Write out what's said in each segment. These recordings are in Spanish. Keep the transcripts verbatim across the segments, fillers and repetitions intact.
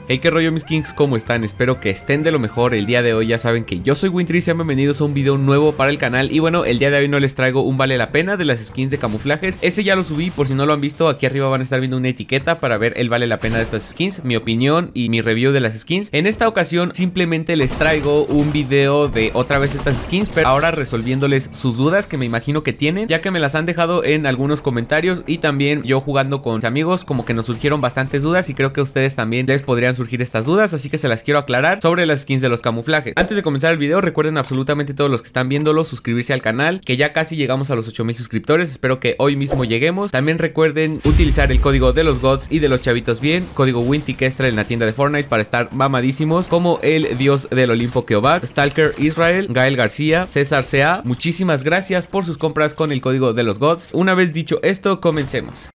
Hey, qué rollo mis kings, ¿cómo están? Espero que estén de lo mejor. El día de hoy ya saben que yo soy Wintry, sean bienvenidos a un video nuevo para el canal. Y bueno, el día de hoy no les traigo un vale la pena de las skins de camuflajes. Ese ya lo subí, por si no lo han visto, aquí arriba van a estar viendo una etiqueta para ver el vale la pena de estas skins, mi opinión y mi review de las skins. En esta ocasión simplemente les traigo un video de otra vez estas skins, pero ahora resolviéndoles sus dudas que me imagino que tienen, ya que me las han dejado en algunos comentarios y también yo jugando con amigos como que nos surgieron bastantes dudas y creo que a ustedes también les podrían surgir estas dudas, así que se las quiero aclarar sobre las skins de los camuflajes. Antes de comenzar el video, recuerden absolutamente todos los que están viéndolo suscribirse al canal, que ya casi llegamos a los ocho mil suscriptores, espero que hoy mismo lleguemos. También recuerden utilizar el código de los gods y de los chavitos bien, código WintyKestra en la tienda de Fortnite para estar mamadísimos, como el dios del Olimpo Keobat, Stalker Israel, Gael García, César C A. Muchísimas gracias por sus compras con el código de los gods. Una vez dicho esto, comencemos.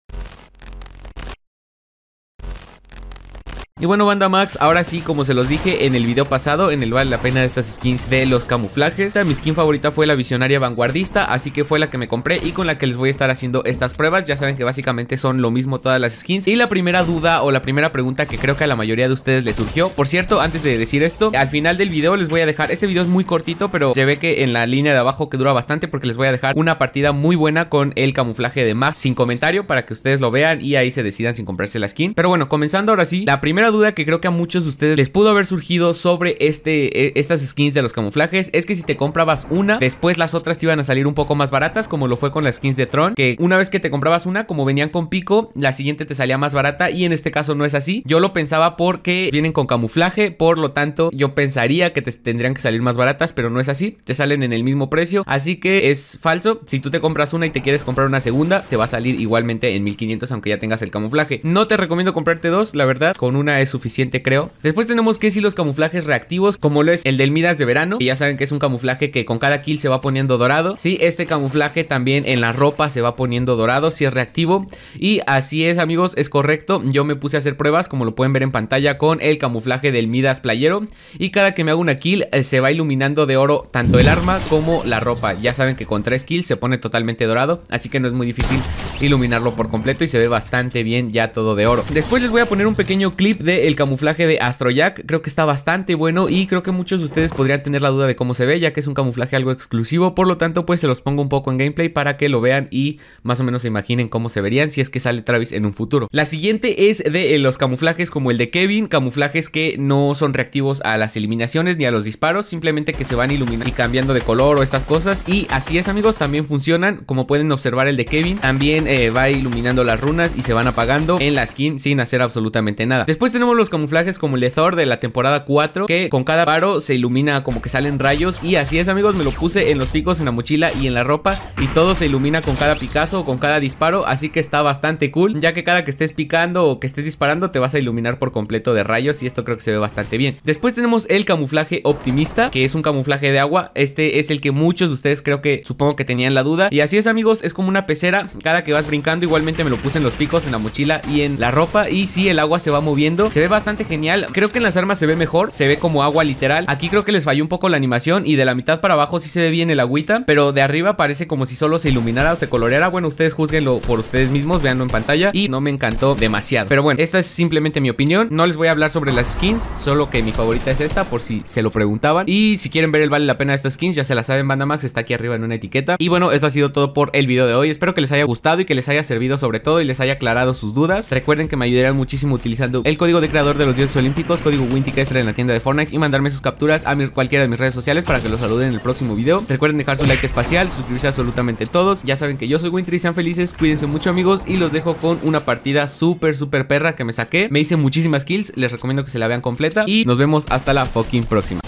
Y bueno, banda Max, ahora sí, como se los dije en el video pasado, en el vale la pena de estas skins de los camuflajes, esta, mi skin favorita fue la visionaria vanguardista, así que fue la que me compré y con la que les voy a estar haciendo estas pruebas. Ya saben que básicamente son lo mismo todas las skins. Y la primera duda o la primera pregunta que creo que a la mayoría de ustedes les surgió, por cierto, antes de decir esto, al final del video les voy a dejar, este video es muy cortito, pero se ve que en la línea de abajo que dura bastante, porque les voy a dejar una partida muy buena con el camuflaje de Max sin comentario para que ustedes lo vean y ahí se decidan sin comprarse la skin. Pero bueno, comenzando ahora sí, la primera duda que creo que a muchos de ustedes les pudo haber surgido sobre este, estas skins de los camuflajes es que si te comprabas una, después las otras te iban a salir un poco más baratas, como lo fue con las skins de Tron, que una vez que te comprabas una, como venían con pico, la siguiente te salía más barata, y en este caso no es así. Yo lo pensaba porque vienen con camuflaje, por lo tanto yo pensaría que te tendrían que salir más baratas, pero no es así, te salen en el mismo precio, así que es falso. Si tú te compras una y te quieres comprar una segunda, te va a salir igualmente en mil quinientos aunque ya tengas el camuflaje. No te recomiendo comprarte dos, la verdad, con una es suficiente, creo. Después tenemos que si los camuflajes reactivos, como lo es el del Midas de verano, que ya saben que es un camuflaje que con cada kill se va poniendo dorado. Sí, este camuflaje también en la ropa se va poniendo dorado, si es reactivo. Y así es, amigos, es correcto. Yo me puse a hacer pruebas, como lo pueden ver en pantalla, con el camuflaje del Midas playero, y cada que me hago una kill eh, se va iluminando de oro tanto el arma como la ropa. Ya saben que con tres kills se pone totalmente dorado, así que no es muy difícil iluminarlo por completo y se ve bastante bien ya todo de oro. Después les voy a poner un pequeño clip del camuflaje de Astrojack, creo que está bastante bueno y creo que muchos de ustedes podrían tener la duda de cómo se ve, ya que es un camuflaje algo exclusivo, por lo tanto pues se los pongo un poco en gameplay para que lo vean y más o menos se imaginen cómo se verían si es que sale Travis en un futuro. La siguiente es de los camuflajes como el de Kevin, camuflajes que no son reactivos a las eliminaciones ni a los disparos, simplemente que se van iluminando y cambiando de color o estas cosas, y así es, amigos, también funcionan. Como pueden observar, el de Kevin también eh, va iluminando las runas y se van apagando en la skin sin hacer absolutamente nada. Después tenemos los camuflajes como el de Thor de la temporada cuatro, que con cada paro se ilumina como que salen rayos, y así es, amigos, me lo puse en los picos, en la mochila y en la ropa, y todo se ilumina con cada picazo o con cada disparo, así que está bastante cool, ya que cada que estés picando o que estés disparando te vas a iluminar por completo de rayos, y esto creo que se ve bastante bien. Después tenemos el camuflaje optimista, que es un camuflaje de agua. Este es el que muchos de ustedes creo que supongo que tenían la duda, y así es, amigos, es como una pecera, cada que vas brincando igualmente me lo puse en los picos, en la mochila y en la ropa, y sí, el agua se va moviendo, se ve bastante genial. Creo que en las armas se ve mejor, se ve como agua literal. Aquí creo que les falló un poco la animación y de la mitad para abajo sí se ve bien el agüita, pero de arriba parece como si solo se iluminara o se coloreara. Bueno, ustedes juzguenlo por ustedes mismos, véanlo en pantalla, y no me encantó demasiado, pero bueno, esta es simplemente mi opinión. No les voy a hablar sobre las skins, solo que mi favorita es esta, por si se lo preguntaban, y si quieren ver el vale la pena de estas skins, ya se la saben, banda Max, está aquí arriba en una etiqueta. Y bueno, esto ha sido todo por el video de hoy, espero que les haya gustado y que les haya servido sobre todo y les haya aclarado sus dudas. Recuerden que me ayudarían muchísimo utilizando el código de creador de los dioses olímpicos, código WintyKestra en la tienda de Fortnite, y mandarme sus capturas a mi, cualquiera de mis redes sociales para que los saluden en el próximo video. Recuerden dejar su like espacial, suscribirse a absolutamente todos. Ya saben que yo soy Wintry, sean felices, cuídense mucho, amigos, y los dejo con una partida súper súper perra que me saqué. Me hice muchísimas kills, les recomiendo que se la vean completa y nos vemos hasta la fucking próxima.